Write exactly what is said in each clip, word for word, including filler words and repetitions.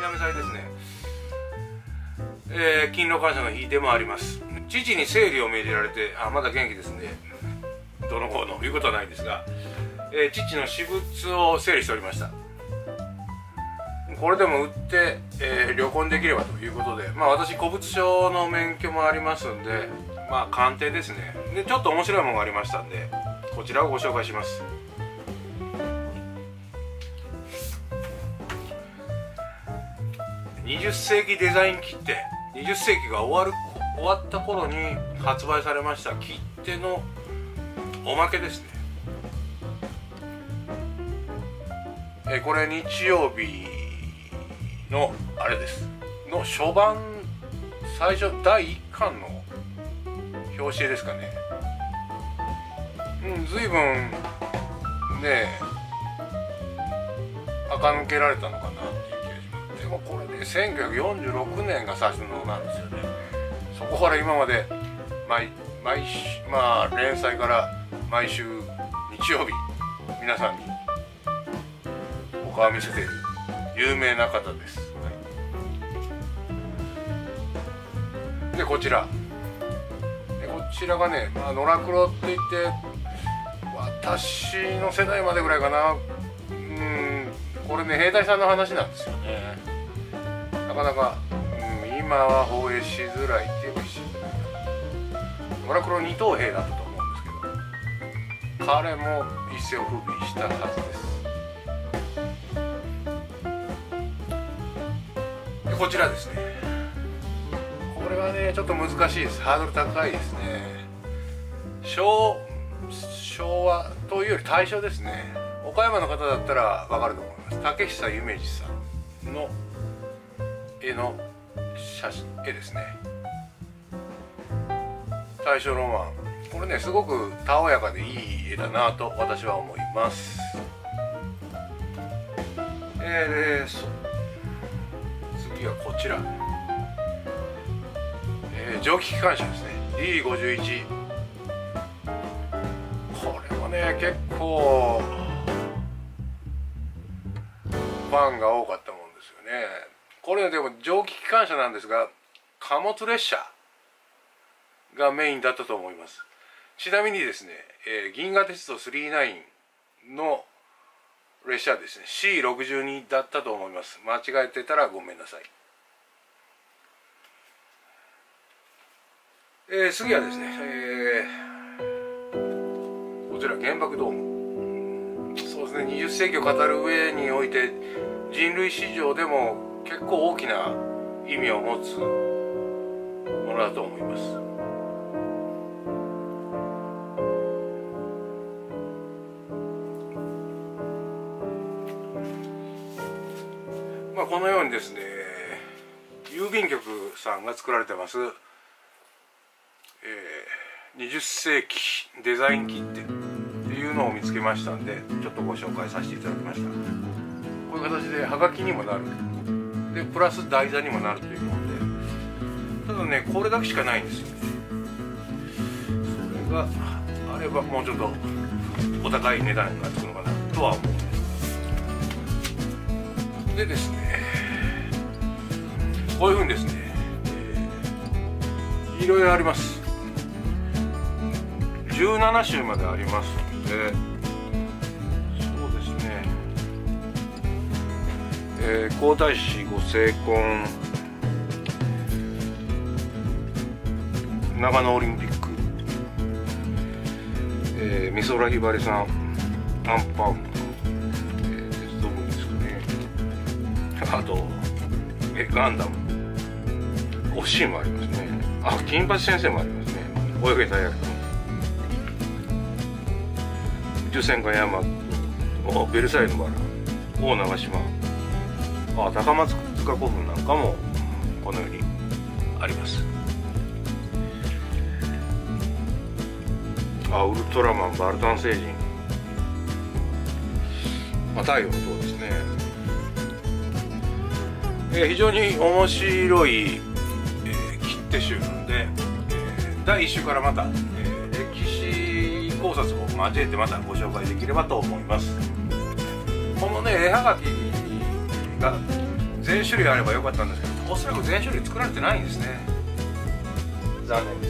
南祭ですね、えー、勤労感謝の日でもあります。父に整理を命じられて、あ、まだ元気ですね、どのこうのいうことはないんですが、えー、父の私物を整理しておりました。これでも売って、えー、旅行できればということで、まあ私古物商の免許もありますんで、まあ鑑定ですね。でちょっと面白いものがありましたんで、こちらをご紹介します。にじゅっせいきデザイン切手、にじゅっせいきが終わる終わった頃に発売されました切手のおまけですね。えー、これ日曜日のあれですの初版、最初だいいっかんの表紙絵ですかね。うん、随分ねえ垢抜けられたのかなっていう気がします。でもこれねせんきゅうひゃくよんじゅうろくねんが最初のなんですよね。そこから今まで毎毎週、まあ連載から毎週日曜日皆さんにお顔を見せている有名な方です。はい、でこちらでこちらがね、まあ、野良黒って言って私の世代までぐらいかな。うん、これね兵隊さんの話なんですよね。なかなか、うん、今は放映しづらいっていうかし野良黒二等兵だったと思うんですけど、彼も一世を風靡したはずです。でこちらですね、これはねちょっと難しいです。ハードル高いですね。昭昭和というより大正ですね。岡山の方だったらわかると思います。竹久夢二さんの絵の写真絵ですね。大正ロマン、これねすごくたおやかでいい絵だなと私は思います。えー、次はこちら、えー、蒸気機関車ですね。 ディーごじゅういち、 これもね結構ファンが多かったもんですよね。これでも蒸気機関車なんですが貨物列車がメインだったと思います。ちなみにですね、えー、銀河鉄道さんじゅうきゅうの列車ですね シーろくじゅうに だったと思います。間違えてたらごめんなさい。えー、次はですね、えー、こちら原爆ドーム、そうですね、にじゅっせいきを語る上において人類史上でも結構大きな意味を持つものだと思います。まあ、このようにですね、郵便局さんが作られてます、えー、にじゅっせいきデザイン切手っていうのを見つけましたんで、ちょっとご紹介させていただきました。こういう形でハガキにもなるでプラス台座にもなるというもので、ただねこれだけしかないんですよね。それがあればもうちょっとお高い値段がつくのかなとは思うんです。でですね、こういうふうにですね、えー、いろいろあります。じゅうななしゅうまでありますので、そうですね、えー、皇太子ご成婚、長野オリンピック、えー、美空ひばりさん、アンパンマン、えー、鉄道部ですかね、あとえガンダム、オッシーもありますね。あ、金八先生もありますね。泳げたやつ、宇宙戦艦ヤマト、ベルサイユのバラ、大長島、あ、高松塚古墳なんかもこのようにあります。あ、ウルトラマン、バルタン星人、まあ、太陽の塔ですね。えー、非常に面白い、えー、切手集なんで、えー、だいいっしゅうからまた、えー、歴史考察を交えてまたご紹介できればと思います。このね絵はがきが全種類あればよかったんですけど、おそらく全種類作られてないんですね。残念です。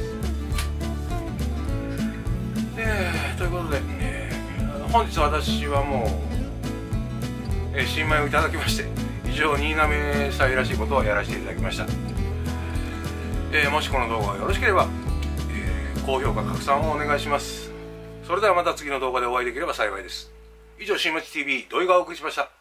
えー、ということで、えー、本日私はもう、えー、新米をいただきまして、以上新滑祭らしいことをやらせていただきました。えー、もしこの動画がよろしければ、えー、高評価拡散をお願いします。それではまた次の動画でお会いできれば幸いです。以上、新町 ティーブイ 土井がお送りしました。